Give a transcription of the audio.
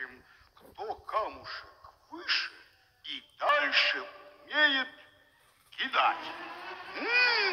посмотрим, кто камушек выше и дальше умеет кидать.